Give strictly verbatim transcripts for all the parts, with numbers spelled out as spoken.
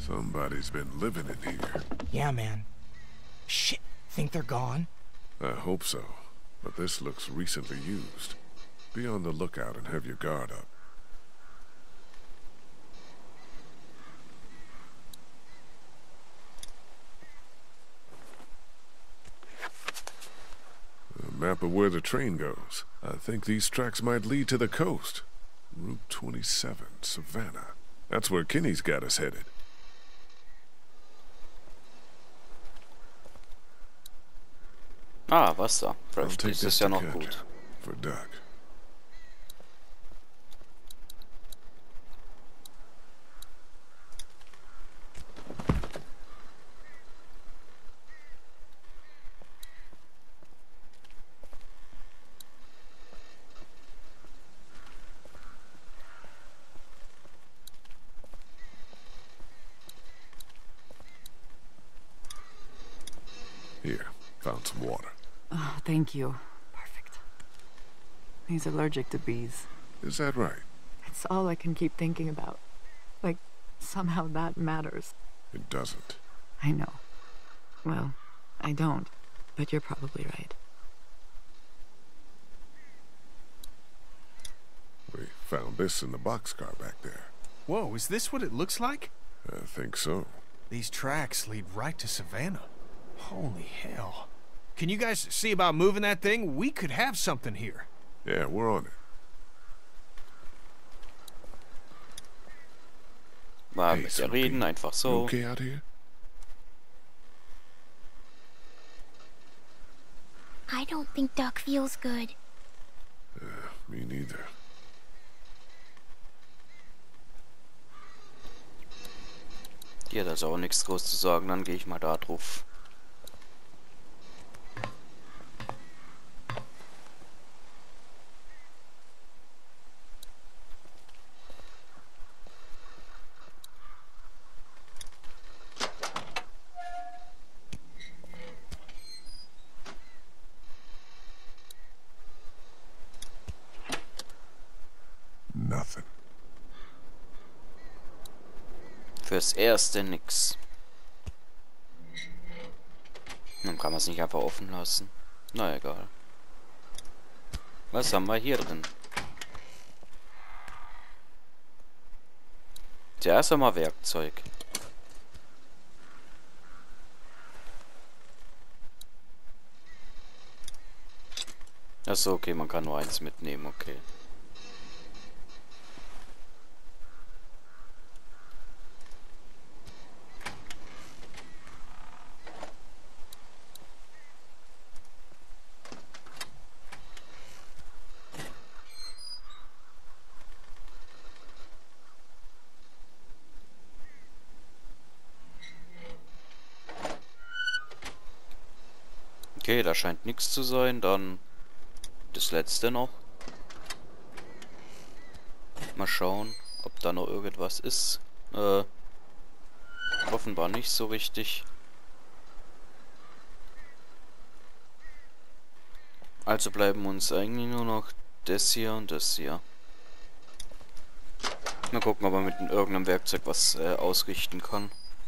Somebody's been living in here. Yeah, man. Shit, think they're gone? I hope so, but this looks recently used. Be on the lookout and have your guard up. A map of where the train goes. I think these tracks might lead to the coast. Route twenty-seven, Savannah. That's where Kenny's got us headed. Ah, Wasser. I'll Vielleicht take ist this es ja to noch Kent gut. for Duck. Here, found some water. Oh, thank you. Perfect. He's allergic to bees. Is that right? It's all I can keep thinking about. Like, somehow that matters. It doesn't. I know. Well, I don't. But you're probably right. We found this in the boxcar back there. Whoa, is this what it looks like? I think so. These tracks lead right to Savannah. Holy hell. Can you guys see about moving that thing? We could have something here. Yeah, we're on it. Mal Hey, mit ihr Sophie, reden, einfach You so. okay out here? I don't think Duck feels good. Me neither. Die hat also auch nichts groß zu sagen, dann gehe ich mal da drauf. Nothing. Fürs Erste nix. Dann kann man es nicht einfach offen lassen. Na egal. Was haben wir hier drin? Zuerst einmal Werkzeug. Achso, okay, man kann nur eins mitnehmen, okay. Okay, da scheint nichts zu sein. Dann das letzte noch. Mal schauen, ob da noch irgendwas ist. Äh, offenbar nicht so richtig. Also bleiben uns eigentlich nur noch das hier und das hier. Mal gucken, ob man mit irgendeinem Werkzeug was äh, ausrichten kann.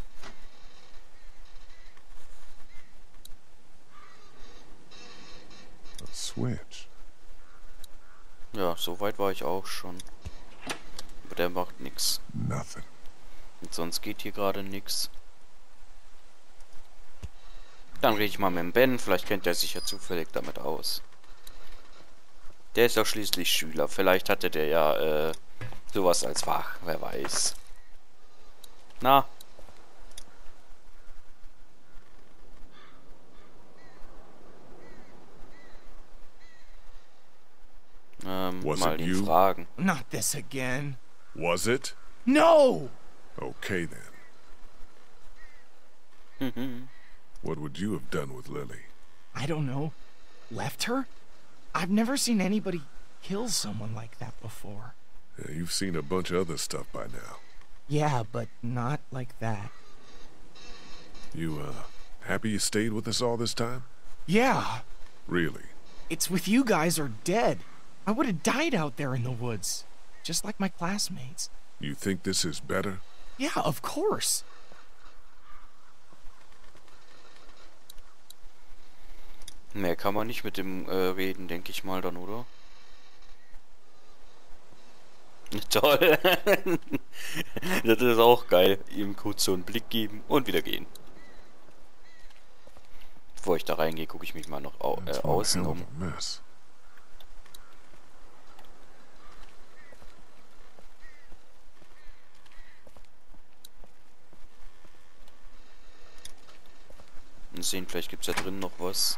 Switch. Ja, so weit war ich auch schon. Aber der macht nichts. Nothing. Und sonst geht hier gerade nichts. Dann rede ich mal mit dem Ben. Vielleicht kennt er sich ja zufällig damit aus. Der ist doch schließlich Schüler. Vielleicht hatte der ja äh, sowas als Fach. Wer weiß. Na? Ähm, Was mal it ihn you? fragen. Not this again. Was it? No! Okay then. Mhm. What would you have done with Lily? I don't know. Left her? I've never seen anybody kill someone like that before. Yeah, you've seen a bunch of other stuff by now. Yeah, but not like that. You, uh, happy you stayed with us all this time? Yeah, Really? it's with you guys or dead. I would have died out there in the woods, just like my classmates. You think this is better? Yeah, of course. Mehr kann man nicht mit dem äh, reden, denke ich mal dann, oder? Toll. Das ist auch geil. Ihm kurz so einen Blick geben und wieder gehen. Bevor ich da reingehe, gucke ich mich mal noch au äh, That's one außen hell of um. a mess. Und sehen, vielleicht gibt es da drin noch was.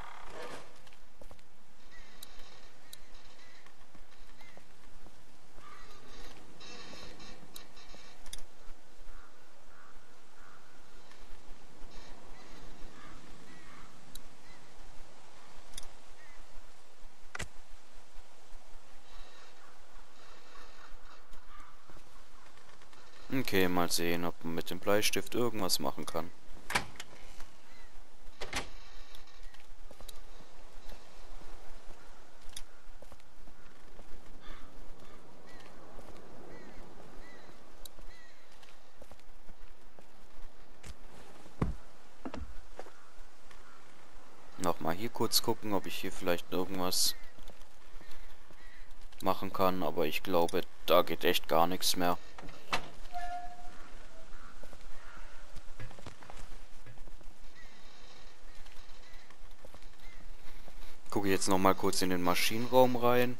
Okay, mal sehen, ob man mit dem Bleistift irgendwas machen kann. Nochmal hier kurz gucken, ob ich hier vielleicht irgendwas machen kann, aber ich glaube, da geht echt gar nichts mehr. Gucke jetzt noch mal kurz in den Maschinenraum rein.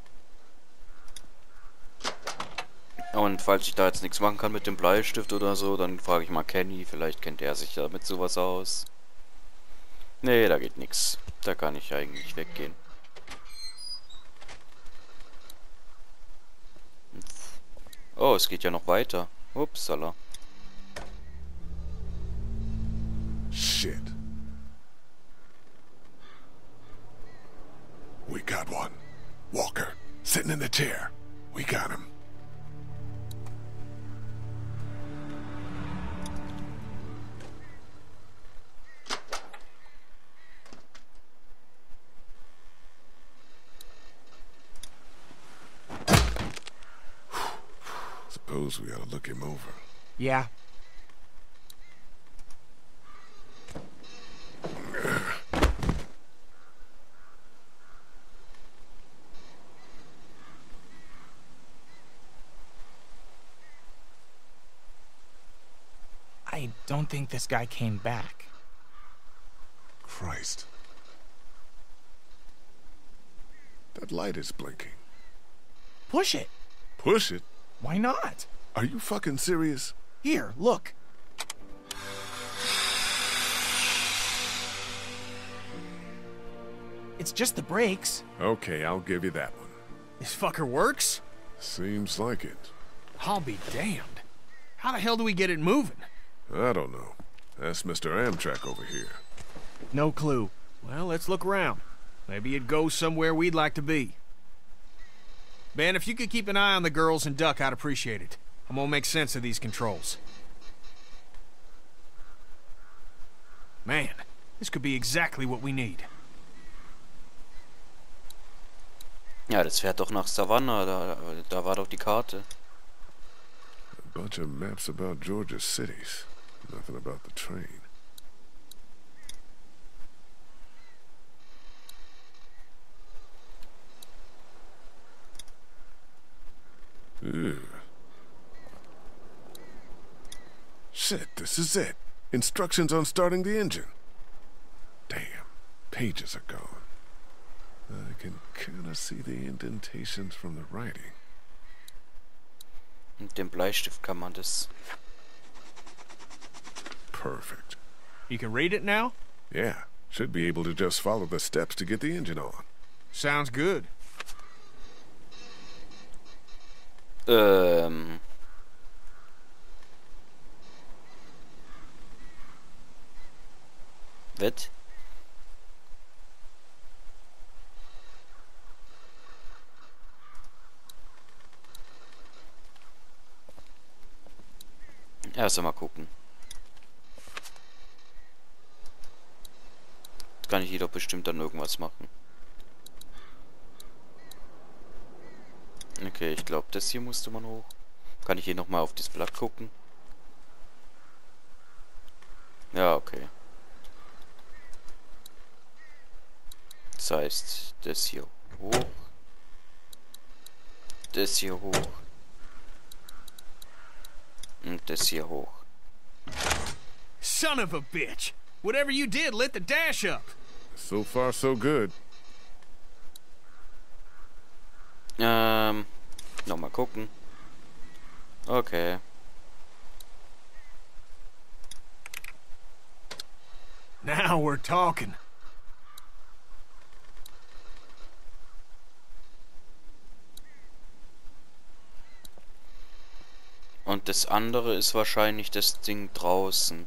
Und falls ich da jetzt nichts machen kann mit dem Bleistift oder so, dann frage ich mal Kenny. Vielleicht kennt er sich da mit sowas aus. Nee, da geht nichts. Da kann ich eigentlich weggehen. Oh, es geht ja noch weiter. Upsala. Shit. We got one. Walker, sitting in the chair. We got him. Suppose we ought to look him over. Yeah. I don't think this guy came back. Christ. That light is blinking. Push it. Push it? Why not? Are you fucking serious? Here, look. It's just the brakes. Okay, I'll give you that one. This fucker works? Seems like it. I'll be damned. How the hell do we get it moving? I don't know. That's Mister Amtrak over here. No clue. Well, let's look around. Maybe it goes somewhere we'd like to be. Ben, if you could keep an eye on the girls and Duck, I'd appreciate it. I'm gonna make sense of these controls. Man, this could be exactly what we need. Ja, das fährt doch nach Savannah. Da, da war doch die Karte. A bunch of maps about Georgia's cities. Nothing about the train. Ew. Shit, this is it. Instructions on starting the engine. Damn, pages are gone. I can kinda see the indentations from the writing. Mit dem Bleistift kann man das. Perfect. You can read it now? Yeah, should be able to just follow the steps to get the engine on. Sounds good. Ähm. Wett? Erst einmal gucken. Kann ich jedoch bestimmt dann irgendwas machen. Okay, ich glaube, das hier musste man hoch. Kann ich hier nochmal auf das Blatt gucken? Ja, okay. Das heißt, das hier hoch. Das hier hoch. Und das hier hoch. Son of a bitch! Whatever you did lit the dash up. So far, so good. Ähm, nochmal gucken. Okay. Now we're talking. Und das andere ist wahrscheinlich das Ding draußen.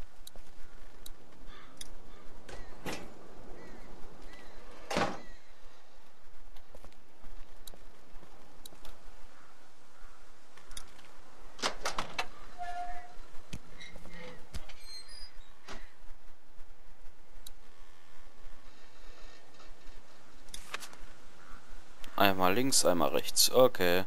Einmal links, einmal rechts. Okay.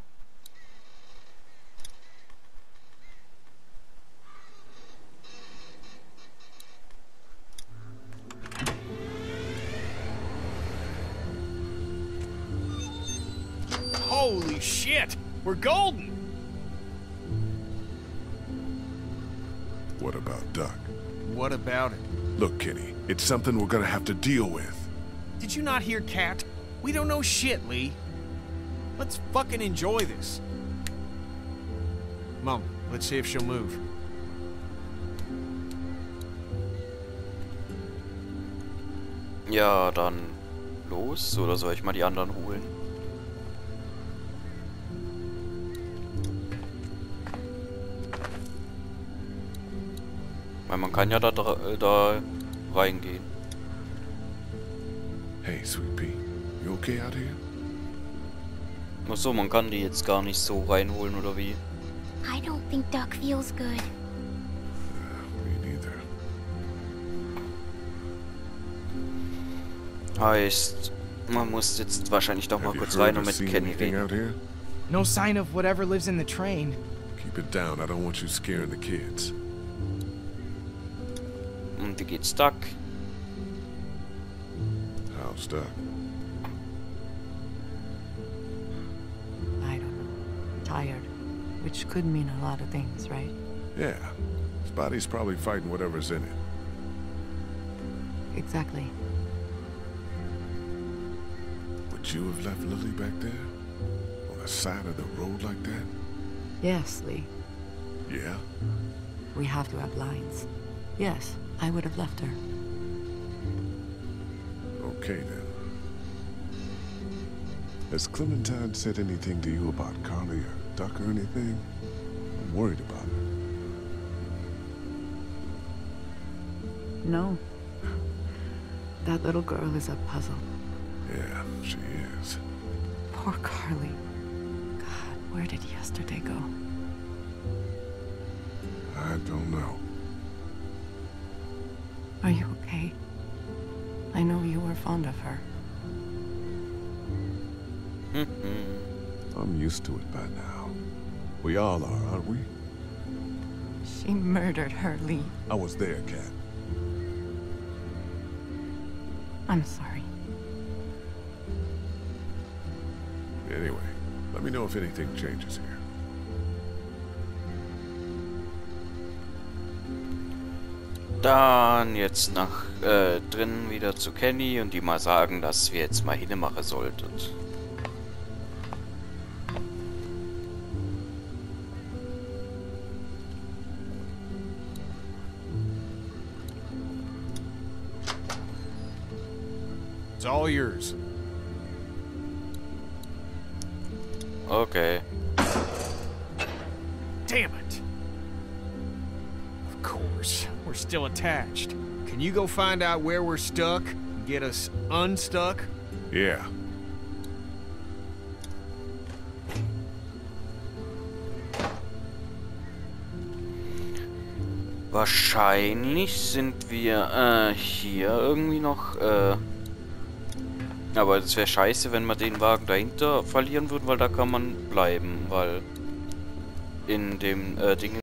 Holy shit! We're golden! What about Duck? What about it? Look, Kenny, it's something we're gonna have to deal with. Did you not hear Kat? We don't know shit, Lee. Let's fucking enjoy this. Mom, let's see if she'll move. Ja, dann los. Oder soll ich mal die anderen holen? Weil man kann ja da, dra- da reingehen. Hey, Sweet Pea, you okay out here? Ach so, man kann die jetzt gar nicht so reinholen, oder wie? I don't think Duck feels good. Me neither. Heißt, man muss jetzt wahrscheinlich doch mal Have you kurz heard rein or und mit seen Kenny anything reden. out here? No sign of whatever lives in the train. Keep it down. I don't want you scaring the kids. Und wie geht's Duck? How's Duck? I don't know. Tired. Which could mean a lot of things, right? Yeah. His body's probably fighting whatever's in it. Exactly. Would you have left Lily back there? On the side of the road like that? Yes, Lee. Yeah? We have to have lines. Yes, I would have left her. Okay, then. Has Clementine said anything to you about Carly or Duck or anything? I'm worried about her. No. That little girl is a puzzle. Yeah, she is. Poor Carly. God, where did yesterday go? I don't know. Are you okay? I know you were fond of her. I'm used to it by now. We all are, aren't we? She murdered her, Lee. I was there, Kat. I'm sorry. Anyway, let me know if anything changes here. Dann jetzt nach äh, drinnen wieder zu Kenny und die mal sagen, dass wir jetzt mal hinmachen sollten. It's all yours. Okay. Damn it. Of course, we're still attached. Can you go find out where we're stuck and get us unstuck? Yeah. Wahrscheinlich sind wir äh, hier irgendwie noch. Äh, aber es wäre scheiße, wenn wir den Wagen dahinter verlieren würden, weil da kann man bleiben, weil in dem äh, Ding